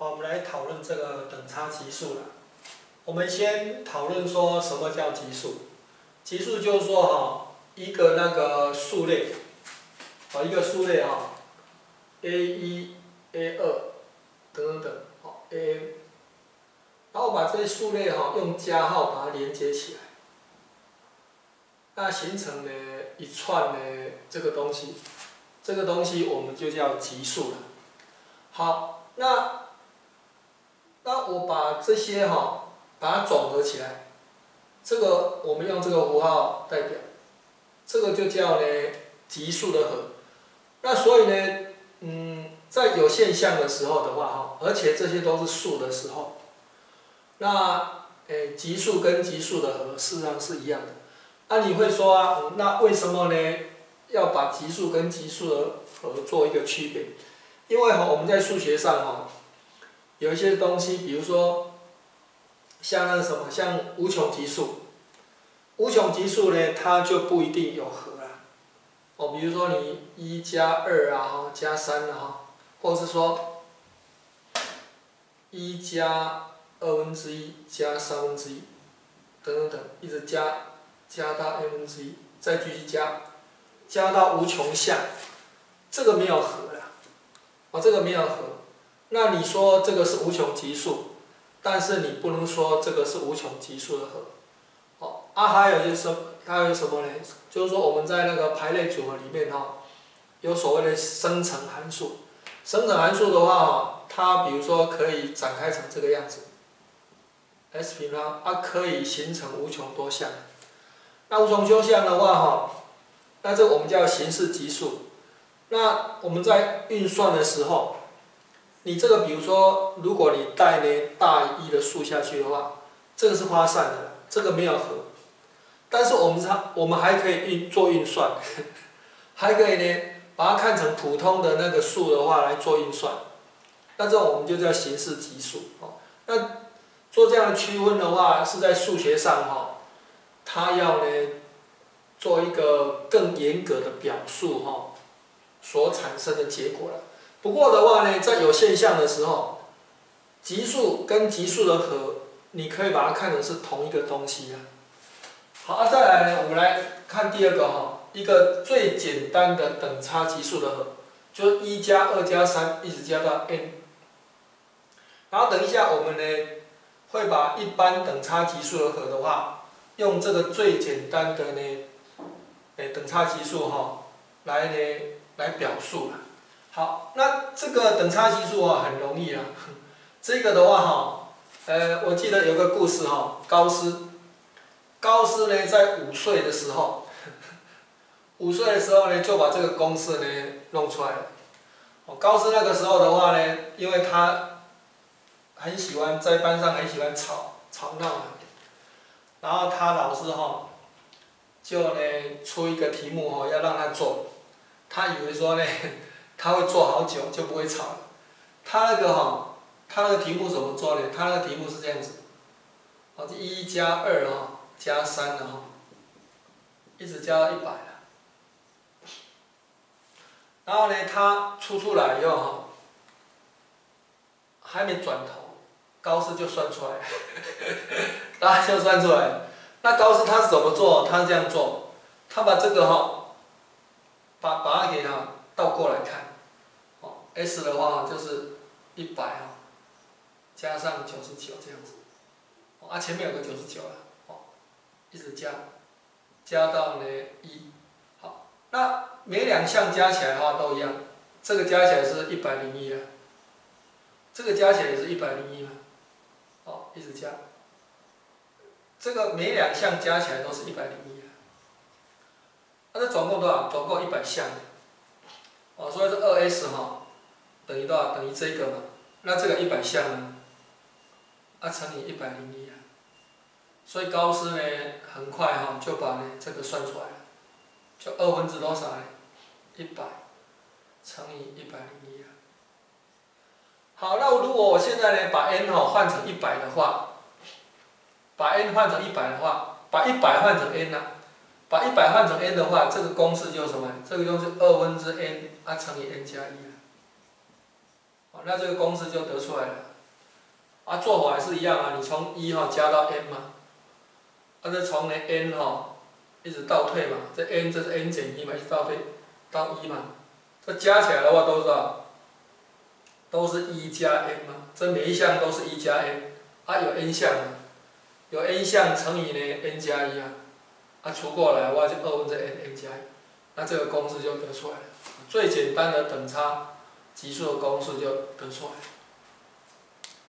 好，我们来讨论这个等差级数了。我们先讨论说什么叫级数。级数就是说一个那个数列，一个数列A1、A2 等等，AM， 然后把这些数列用加号把它连接起来，那形成呢一串呢这个东西，这个东西我们就叫级数了。好，那我把这些把它总合起来，这个我们用这个符号代表，这个就叫呢级数的和。那所以呢，在有现象的时候的话而且这些都是数的时候，那级数跟级数的和事实上是一样的。那你会说那为什么呢要把级数跟级数的和做一个区别？因为我们在数学上有一些东西，比如说像那个什么，像无穷级数，无穷级数呢，它就不一定有和啦。比如说你1加2加3或者是说1加1/2加1/3等等，一直加到n/1，再继续加到无穷项，这个没有和啦，这个没有和。那你说这个是无穷级数，但是你不能说这个是无穷级数的和。还有什么呢？就是说我们在那个排列组合里面有所谓的生成函数。生成函数的话它比如说可以展开成这个样子 ，S 平方，可以形成无穷多项。那无穷多项的话那这个我们叫形式级数。那我们在运算的时候，你这个比如说，如果你带大于1的数下去的话，这个是发散的，这个没有和。但是我们还可以做运算，还可以把它看成普通的那个数的话来做运算。那这种我们就叫形式级数。那做这样的区分的话，是在数学上它要做一个更严格的表述所产生的结果了。不过的话在有现象的时候，级数跟级数的和，你可以把它看成是同一个东西。好，再来我们来看第二个一个最简单的等差级数的和，就是1加2加3一直加到 n。然后等一下我们会把一般等差级数的和的话，用这个最简单的等差级数来表述了。好，那这个等差级数很容易啊。这个的话我记得有个故事高斯在5岁的时候，5岁的时候就把这个公式弄出来了。高斯那个时候的话因为他很喜欢在班上很喜欢吵闹然后他老师就出一个题目要让他做，他以为说他会做好久就不会吵了。他那个题目怎么做呢？他那个题目是这样子，1加2加3一直加到100了。然后他出来以后还没转头，高斯就算出来了，他就算出来了。那高斯他是怎么做？他是这样做，他把这个把它给倒过来看，S 的话就是100加上99这样子，前面有个99了，一直加到1。好，那每两项加起来的话都一样，这个加起来是101了，这个加起来也是101嘛，一直加，这个每两项加起来都是101了。那这总共多少？总共100项。所以这 2s 等于多少？等于这个嘛。那这个100项呢？乘以101啊。所以高斯很快就把这个算出来了，就2分之多少100乘以101啊。好，那如果我现在把 n 换成100的话，把 n 换成100的话，把100换成 n 把100换成 n 的话，这个公式就是什么？这个就是2分之 n 乘以 n 加1了。那这个公式就得出来了。 啊，做法还是一样啊，你从1加到 n 嘛，啊，这从呢 n 一直倒退嘛，这 n 这是 n 减1嘛，一直倒退到1嘛，这加起来的话都是多少？都是1加 n 嘛，这每一项都是1加 n， 啊有 n 项嘛，有 n 项乘以呢 n 加1啊，啊除过来的话就n加1，那这个公式就得出来了，最简单的等差级数的公式就得出来了。